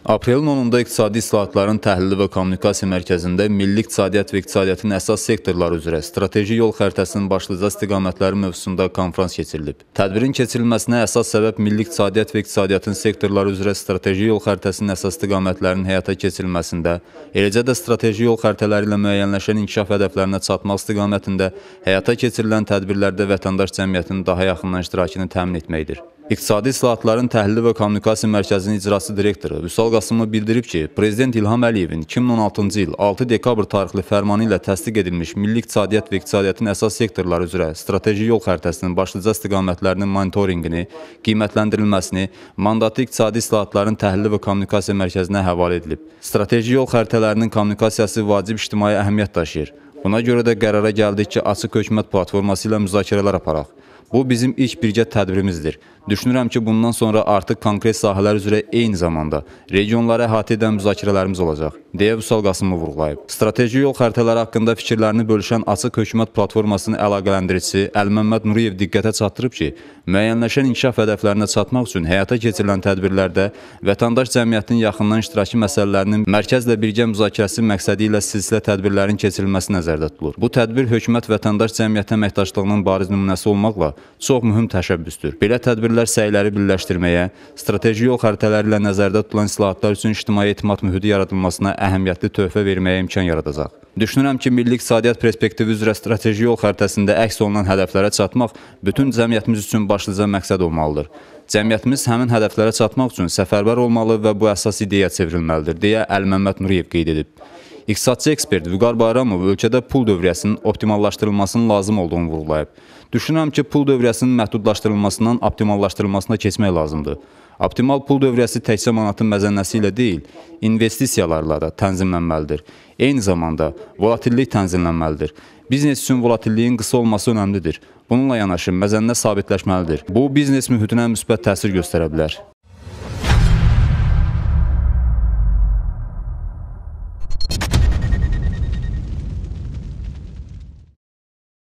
Aprelin 10-da İqtisadi İslahatların Təhlili və Kommunikasiya Mərkəzində milli iqtisadiyyat və iqtisadiyyatın əsas sektorları üzrə strateji yol xəritəsinin başlıca istiqamətləri mövzusunda konfrans keçirilib. Tədbirin keçirilməsinə əsas səbəb milli iqtisadiyyat və iqtisadiyyatın sektorları üzrə strateji yol xəritəsinin əsas istiqamətlərinin həyata keçirilməsində, eləcə də strateji yol xəritələri ilə müəyyənləşən inkişaf hədəflərinə çatmaq istiqamətində həyata keçirilən tədbirlərdə vətəndaş cəmiyyətinin daha yaxından iştirakını təmin etməkdir. İqtisadi İslahatların Təhlili və Kommunikasiya Mərkəzinin icraçı direktoru Vüsal Qasımov bildirib ki, Prezident İlham Əliyevin 2016-cı il 6 dekabr tarixli fərmanı ilə təsdiq edilmiş milli iqtisadiyyat və iqtisadiyyatın əsas sektorları üzrə strateji yol xəritəsinin başlıca istiqamətlərinin monitorinqini, qiymətləndirilməsini mandatlı İqtisadi İslahatların Təhlili və Kommunikasiya Mərkəzinə həvalə edilib. Strateji yol xəritələrinin kommunikasiyası vacib ictimai əhəmiyyət daşıyır. Buna görə də qərara gəldik ki, açıq hökumət platforması ilə müzakirələr aparaq. Bu bizim ilk birgə tədbirimizdir. Düşünürəm ki, bundan sonra artıq konkret sahələr üzrə eyni zamanda regionları əhatə edən müzakirələrimiz olacaq, deyə Vüsal Qasımov vurğulayıb. Strateji yol xəritələri haqqında fikirlərini bölüşən Açıq Hökumət Platformasının əlaqələndiricisi Əlməmməd Nuriyev diqqətə çatdırıb ki, müəyyənləşən inkişaf hədəflərinə çatmaq üçün həyata keçirilən tədbirlərdə vətəndaş cəmiyyətinin yaxından iştirakı məsələlərinin mərkəzlə birgə müzakirəsi məqsədi ilə silsilə tədbirlərin keçirilməsi nəzərdə tutulur. Bu tədbir hökumət vətəndaş cəmiyyət əməkdaşlığının bariz nümunəsi olmaqla çox mühüm təşəbbüsdür. Belə tədbirlər səyləri birləşdirməyə, strateji yol xəritələri ilə nəzərdə tutulan islahatlar üçün ictimai etimad mühiti yaradılmasına əhəmiyyətli töhfə verməyə imkan yaradacaq. Düşünürəm ki, milli iqtisadiyyat perspektivi üzrə strateji yol xəritəsində əks olunan hədəflərə çatmaq bütün cəmiyyətimiz üçün başlıca məqsəd olmalıdır. Cəmiyyətimiz həmin hədəflərə çatmaq üçün səfərbər olmalı və bu əsas ideyaya çevrilməlidir, deyə Əlməmməd Nuriyev qeyd edib. İqtisadçı ekspert Vüqar Bayramov ölkədə pul dövriyyəsinin optimallaşdırılmasının lazım olduğunu vurğulayıb. Düşünürəm ki, pul dövriyyəsinin məhdudlaşdırılmasından optimallaşdırılmasına keçmək lazımdır. Optimal pul dövriyyəsi təkcə manatın məzənnəsi ilə deyil, investisiyalarla da tənzimlənməlidir. Eyni zamanda volatillik tənzimlənməlidir. Biznes üçün volatilliyin qısa olması önəmlidir. Bununla yanaşı məzənnə sabitləşməlidir. Bu, biznes mühitinə müsbət təsir göstərə bilər.